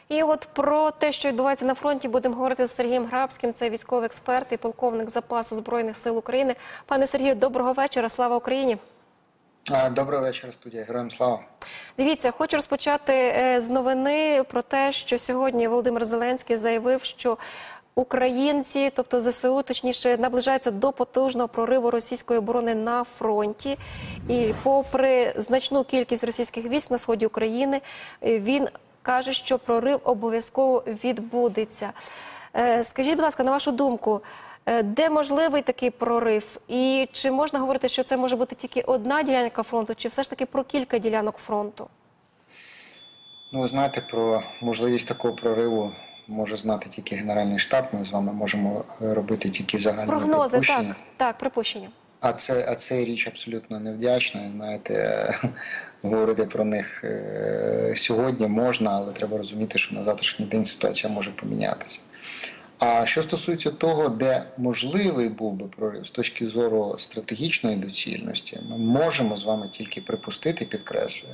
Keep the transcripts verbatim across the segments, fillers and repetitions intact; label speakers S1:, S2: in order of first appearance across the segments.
S1: І от про те, що відбувається на фронті, будемо говорити з Сергієм Грабським. Це військовий експерт і полковник запасу Збройних сил України. Пане Сергію, доброго вечора. Слава Україні.
S2: Доброго вечора, студія. Героям слава.
S1: Дивіться, хочу розпочати з новини про те, що сьогодні Володимир Зеленський заявив, що українці, тобто зе се у, точніше, наближаються до потужного прориву російської оборони на фронті. І попри значну кількість російських військ на сході України, він каже, що прорив обов'язково відбудеться. Скажіть, будь ласка, на вашу думку, де можливий такий прорив? І чи можна говорити, що це може бути тільки одна ділянка фронту, чи все ж таки про кілька ділянок фронту?
S2: Ну, ви знаєте, про можливість такого прориву може знати тільки Генеральний штаб. Ми з вами можемо робити тільки загальні
S1: прогнози,
S2: припущення.
S1: так, так, припущення.
S2: А це, а це річ абсолютно невдячна. Знаєте, говорити про них сьогодні можна, але треба розуміти, що на завтрашній день ситуація може помінятися. А що стосується того, де можливий був би прорив з точки зору стратегічної доцільності, ми можемо з вами тільки припустити, підкреслюю,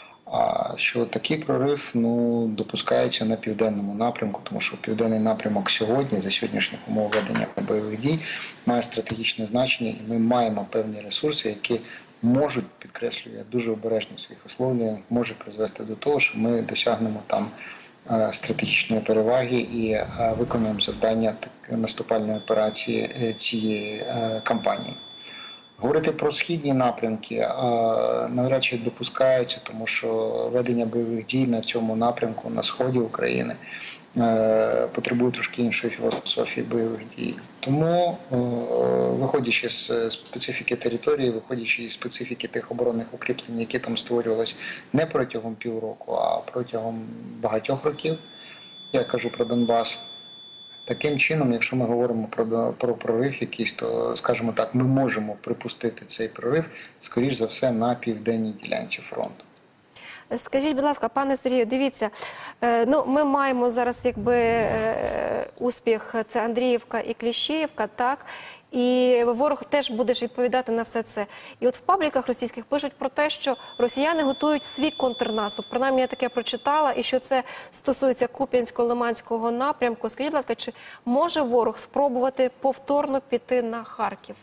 S2: що такий прорив ну, допускається на південному напрямку, тому що південний напрямок сьогодні, за сьогоднішніх умов ведення бойових дій, має стратегічне значення, і ми маємо певні ресурси, які можуть, підкреслюю, я дуже обережно в своїх висловлюваннях, може призвести до того, що ми досягнемо там стратегічної переваги і виконуємо завдання наступальної операції цієї кампанії. Говорити про східні напрямки навряд чи допускається, тому що ведення бойових дій на цьому напрямку, на сході України, потребує трошки іншої філософії бойових дій. Тому, виходячи з специфіки території, виходячи з специфіки тих оборонних укріплень, які там створювалися не протягом півроку, а протягом багатьох років, я кажу про Донбас, таким чином, якщо ми говоримо про, про прорив якийсь, то, скажімо так, ми можемо припустити цей прорив, скоріш за все, на південній ділянці фронту.
S1: Скажіть, будь ласка, пане Сергію, дивіться, ну, ми маємо зараз якби успіх, це Андріївка і Кліщіївка, так? І ворог теж буде відповідати на все це. І от в пабліках російських пишуть про те, що росіяни готують свій контрнаступ. Принаймні, я таке прочитала, і що це стосується Куп'янсько-Лиманського напрямку. Скажіть, будь ласка, чи може ворог спробувати повторно піти на Харків?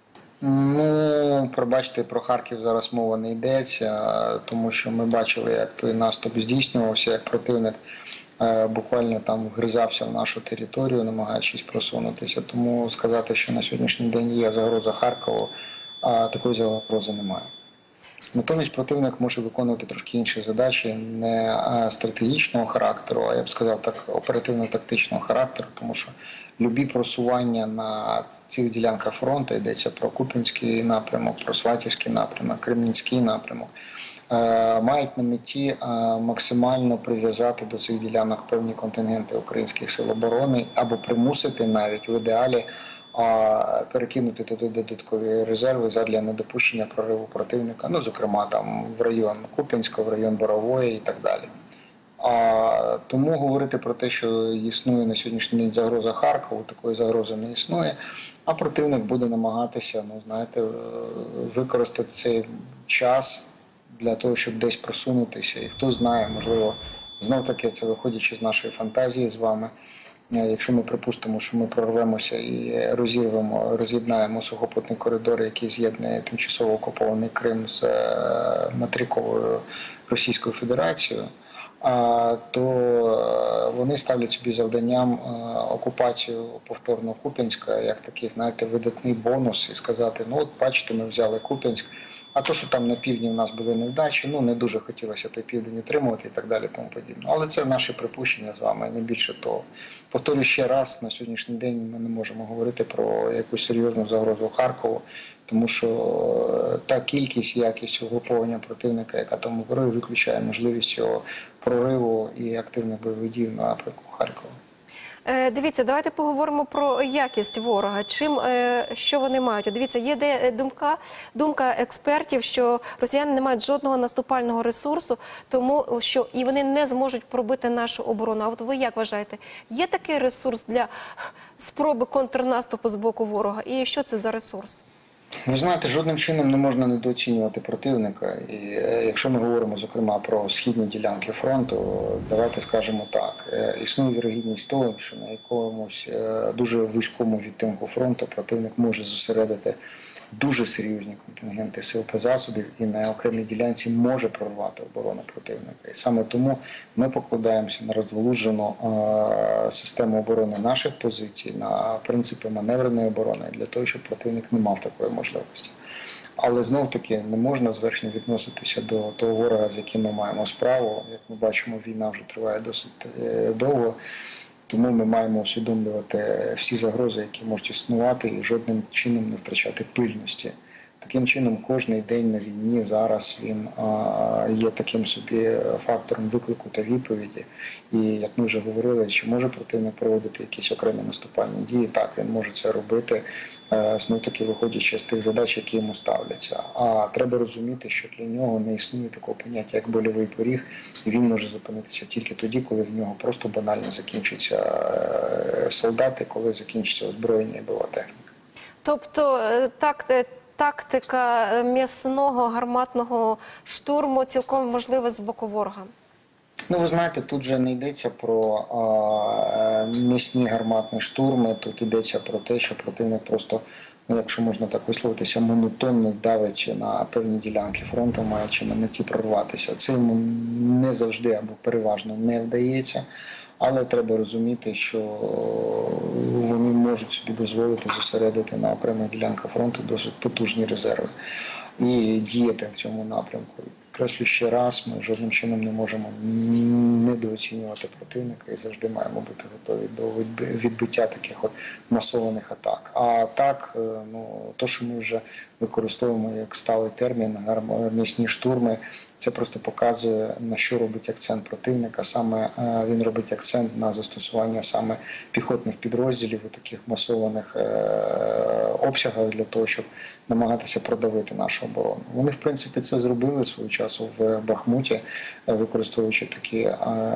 S2: Ну, пробачте, про Харків зараз мова не йдеться, тому що ми бачили, як той наступ здійснювався, як противник буквально там вгризався в нашу територію, намагаючись просунутися. Тому сказати, що на сьогоднішній день є загроза Харкову, а такої загрози немає. Натомість противник може виконувати трошки інші задачі, не стратегічного характеру, а я б сказав так, оперативно-тактичного характеру, тому що любі просування на цих ділянках фронту, йдеться про Куп'янський напрямок, про Сватівський напрямок, Кремінський напрямок, мають на меті максимально прив'язати до цих ділянок певні контингенти українських сил оборони або примусити навіть в ідеалі а перекинути туди додаткові резерви задля недопущення прориву противника, ну, зокрема, там в район Куп'янського, в район Борової і так далі. А тому говорити про те, що існує на сьогоднішній день загроза Харкову, такої загрози не існує, а противник буде намагатися, ну, знаєте, використати цей час для того, щоб десь просунутися. І хто знає, можливо, знов-таки це виходячи з нашої фантазії з вами, якщо ми припустимо, що ми прорвемося і розірвемо, роз'єднаємо сухопутний коридор, який з'єднує тимчасово окупований Крим з материковою Російською Федерацією, то вони ставлять собі завданням окупацію повторно Куп'янська, як такий, знаєте, видатний бонус, і сказати, ну от бачите, ми взяли Куп'янськ, а то, що там на півдні в нас були невдачі, ну не дуже хотілося той південь утримувати і так далі, тому подібне. Але це наші припущення з вами, не більше того. Повторюю ще раз, на сьогоднішній день ми не можемо говорити про якусь серйозну загрозу Харкову, тому що та кількість, якість угруповання противника, яка там оперує, виключає можливість його прориву і активних бойових дій на напрямку Харкова.
S1: Дивіться, давайте поговоримо про якість ворога. Чим, що вони мають? Дивіться, є де думка, думка експертів, що росіяни не мають жодного наступального ресурсу, тому що і вони не зможуть пробити нашу оборону. А от ви як вважаєте, є такий ресурс для спроби контрнаступу з боку ворога? І що це за ресурс?
S2: Ви знаєте, жодним чином не можна недооцінювати противника. І е, якщо ми говоримо, зокрема, про східні ділянки фронту, давайте скажемо так. Е, Існує вірогідність того, що на якомусь е, дуже вузькому відтинку фронту противник може зосередити дуже серйозні контингенти сил та засобів і на окремій ділянці може прорвати оборону противника. І саме тому ми покладаємося на розволужену е, систему оборони наших позицій, на принципи маневреної оборони для того, щоб противник не мав такої можливості. Але знов-таки не можна зверхньо відноситися до того ворога, з яким ми маємо справу. Як ми бачимо, війна вже триває досить е, довго. Тому ми маємо усвідомлювати всі загрози, які можуть існувати, і жодним чином не втрачати пильності. Таким чином, кожний день на війні зараз він а, є таким собі фактором виклику та відповіді. І, як ми вже говорили, чи може противник проводити якісь окремі наступальні дії? Так, він може це робити, знов-таки виходячи з тих задач, які йому ставляться. А треба розуміти, що для нього не існує такого поняття, як больовий поріг, і він може зупинитися тільки тоді, коли в нього просто банально закінчаться солдати, коли закінчиться озброєння і бойова техніка.
S1: Тобто, так, тактика м'ясного гарматного штурму цілком можлива з боку ворога?
S2: Ну, ви знаєте, тут же не йдеться про а, м'ясні гарматні штурми, тут йдеться про те, що противник просто, ну, якщо можна так висловитися, монотонно давить на певні ділянки фронту, маючи на меті прорватися. Це йому не завжди або переважно не вдається, але треба розуміти, що вони можуть собі дозволити зосередити на окремих ділянках фронту досить потужні резерви і діяти в цьому напрямку. Креслю ще раз, ми жодним чином не можемо недооцінювати противника і завжди маємо бути готові до відбиття таких от масованих атак. А так, ну, то, що ми вже використовуємо як сталий термін, м'ясні штурми, це просто показує, на що робить акцент противника. Саме він робить акцент на застосування саме піхотних підрозділів у таких масованих обсягах для того, щоб намагатися продавити нашу оборону. Вони, в принципі, це зробили свого часу в Бахмуті, використовуючи такі,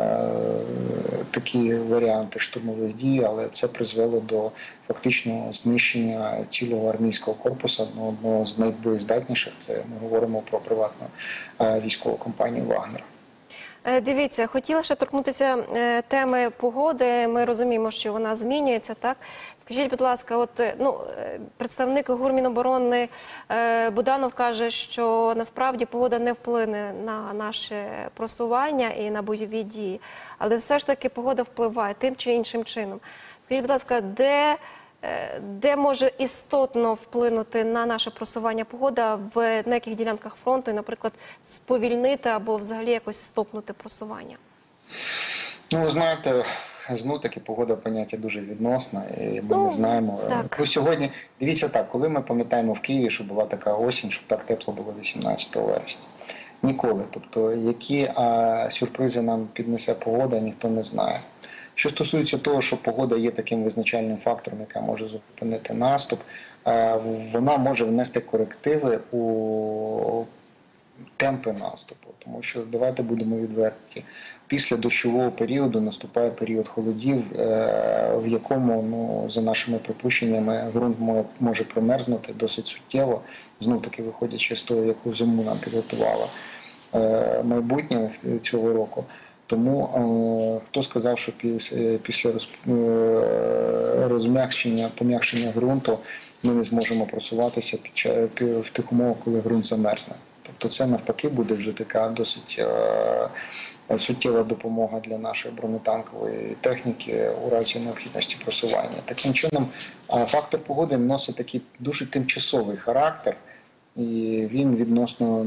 S2: такі варіанти штурмових дій, але це призвело до фактичного знищення цілого армійського корпусу, одного з найбоєздатніших. Це ми говоримо про приватну військову компанію «Вагнер».
S1: Дивіться, хотіла ще торкнутися теми погоди. Ми розуміємо, що вона змінюється, так? Скажіть, будь ласка, от, ну, представник Гурміноборони Буданов каже, що насправді погода не вплине на наше просування і на бойові дії, але все ж таки погода впливає тим чи іншим чином. Скажіть, будь ласка, де, де може істотно вплинути на наше просування погода, в на яких ділянках фронту, і, наприклад, сповільнити або взагалі якось стопнути просування?
S2: Ну, ви знаєте, знов таки погода поняття дуже відносна, і ми
S1: ну,
S2: не знаємо.
S1: Так.
S2: Ну, сьогодні, дивіться так, коли ми пам'ятаємо в Києві, що була така осінь, що так тепло було вісімнадцятого вересня. Ніколи. Тобто, які а, сюрпризи нам піднесе погода, ніхто не знає. Що стосується того, що погода є таким визначальним фактором, яка може зупинити наступ, вона може внести корективи у темпи наступу. Тому що, давайте будемо відверті, після дощового періоду наступає період холодів, в якому, ну, за нашими припущеннями, ґрунт може промерзнути досить суттєво, знов-таки виходячи з того, яку зиму нам підготувала майбутнє цього року. Тому е, хто сказав, що після розм'якшення, пом'якшення ґрунту ми не зможемо просуватися під, під, в тих умовах, коли ґрунт замерзне. Тобто це навпаки буде вже така досить е, суттєва допомога для нашої бронетанкової техніки у разі необхідності просування. Таким чином, е, фактор погоди носить такий дуже тимчасовий характер, і він відносно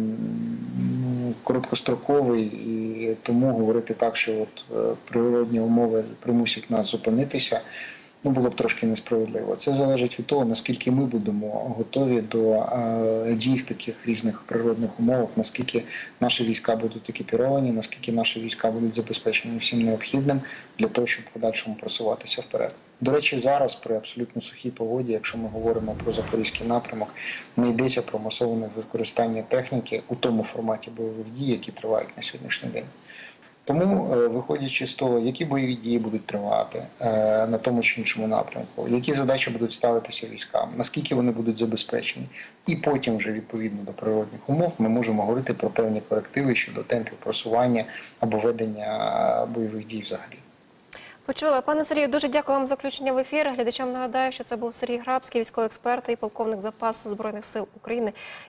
S2: короткостроковий, і тому говорити так, що от природні умови примусять нас зупинитися, ну, було б трошки несправедливо. Це залежить від того, наскільки ми будемо готові до е, дій в таких різних природних умовах, наскільки наші війська будуть екіпіровані, наскільки наші війська будуть забезпечені всім необхідним для того, щоб в подальшому просуватися вперед. До речі, зараз при абсолютно сухій погоді, якщо ми говоримо про Запорізький напрямок, не йдеться про масоване використання техніки у тому форматі бойових дій, які тривають на сьогоднішній день. Тому, е, виходячи з того, які бойові дії будуть тривати е, на тому чи іншому напрямку, які задачі будуть ставитися військам, наскільки вони будуть забезпечені, і потім вже відповідно до природних умов ми можемо говорити про певні корективи щодо темпів просування або ведення бойових дій взагалі.
S1: Почула. Пане Сергію, дуже дякую вам за включення в ефір. Глядачам нагадаю, що це був Сергій Грабський, військовий експерт і полковник запасу Збройних сил України.